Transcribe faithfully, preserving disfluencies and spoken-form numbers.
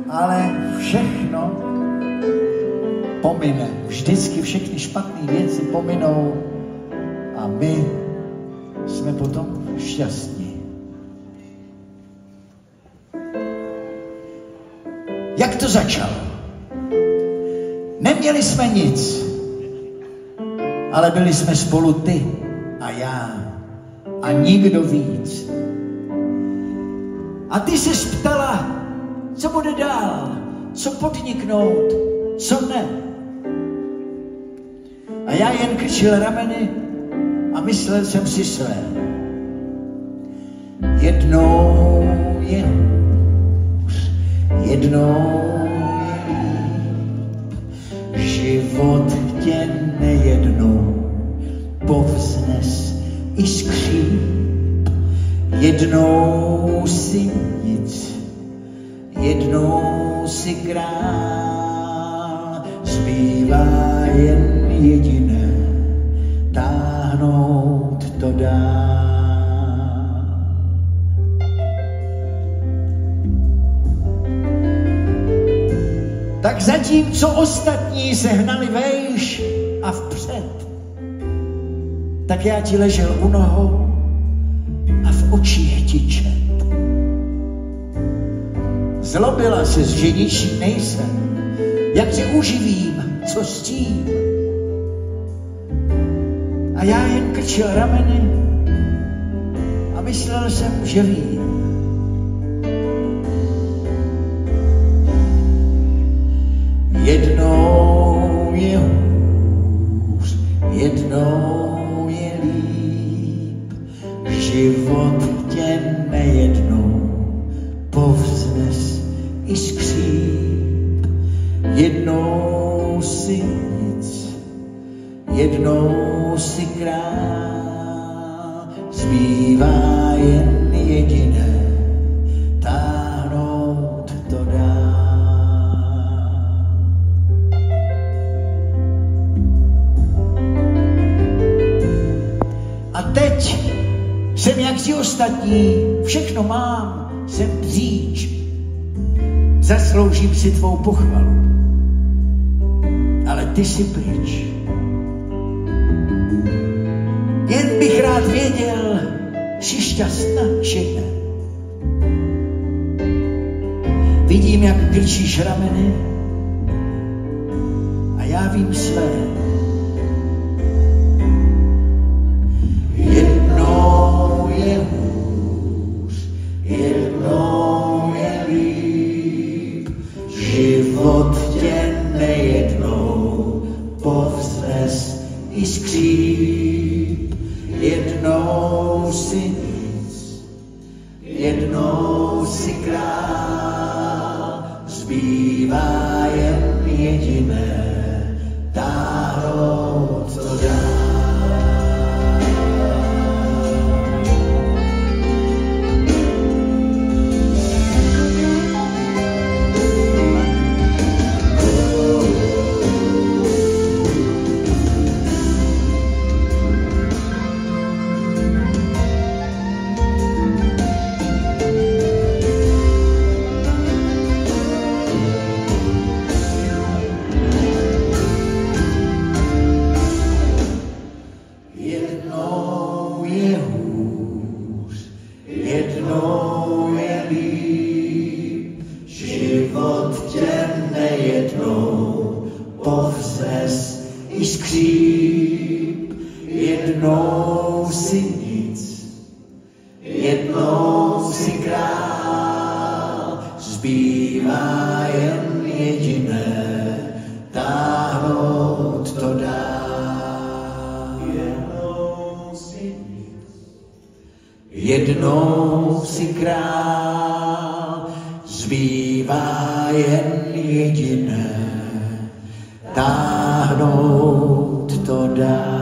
ale všechno pomine. Vždycky všechny špatné věci pominou a my jsme potom šťastní. Jak to začalo? Neměli jsme nic, ale byli jsme spolu ty a já a nikdo víc. A ty se ptala, co bude dál, co podniknout, co ne. A já jen krčil rameny a myslel jsem si své. Jednou je hůř, jednou je líp, život tě nejednou povznes i skříp. Jednou si nic, jednou si král, zbývá jen jediné, táhnout to dál. Tak zatímco ostatní se hnali vejš a vpřed, tak já ti ležel u nohou a v očích ti čet. Zlobila se, že ničí nejsem, jak tě uživím, co s tím. A já jen krčil rameny a myslel jsem, že vím. Jednou je hůř, jednou je líp, život tě nejednou povznes i skříp. Jednou si nic, jednou si král, zbývá jen jediné, táhnout to dál. A teď jsem jak ti ostatní, všechno mám, jsem bříč, zasloužím si tvou pochvalu, ale ty jsi pryč. Jen bych rád věděl, jsi šťastná, či ne. Vidím, jak krčíš rameny a já vím své. Jednou je hůř, jednou je líp, život tě nejednou povznes i skříp. Jednou si nic, jednou si král, zbývá jen jediné, táhnout to dál. Jednou si král, zbývá jen jediné, táhnout to dál.